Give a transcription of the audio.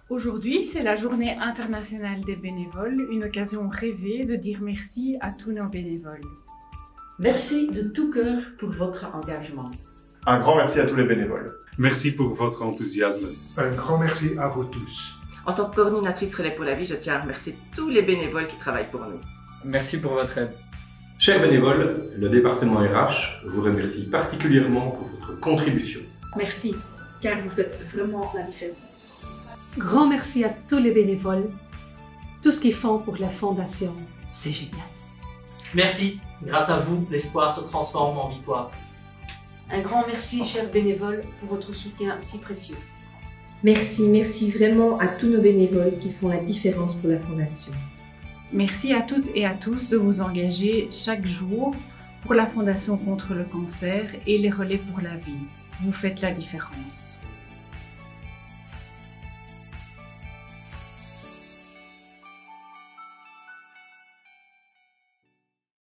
Aujourd'hui, c'est la Journée internationale des bénévoles, une occasion rêvée de dire merci à tous nos bénévoles. Merci de tout cœur pour votre engagement. Un grand merci à tous les bénévoles. Merci pour votre enthousiasme. Un grand merci à vous tous. En tant que coordinatrice Relais pour la vie, je tiens à remercier tous les bénévoles qui travaillent pour nous. Merci pour votre aide. Chers bénévoles, le département RH vous remercie particulièrement pour votre contribution. Merci, car vous faites vraiment la différence. Grand merci à tous les bénévoles. Tout ce qu'ils font pour la Fondation, c'est génial. Merci, grâce à vous, l'espoir se transforme en victoire. Un grand merci, chers bénévoles, pour votre soutien si précieux. Merci vraiment à tous nos bénévoles qui font la différence pour la Fondation. Merci à toutes et à tous de vous engager chaque jour pour la Fondation contre le cancer et les relais pour la vie. Vous faites la différence.